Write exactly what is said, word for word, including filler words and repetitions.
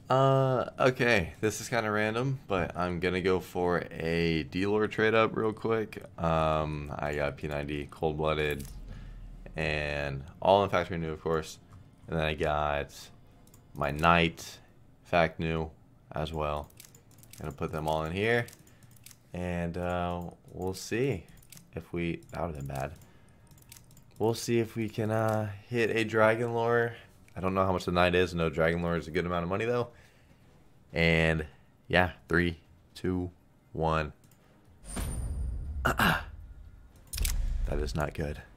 Uh, okay, this is kind of random, but I'm gonna go for a dealer trade up real quick. Um, I got P ninety cold blooded and all in factory new, of course, and then I got my knight fact new as well. Gonna put them all in here, and uh, we'll see if we that would have been bad. We'll see if we can uh, hit a dragon lore. I don't know how much the knight is. No, dragon lore is a good amount of money though. And yeah, three, two, one. That is not good.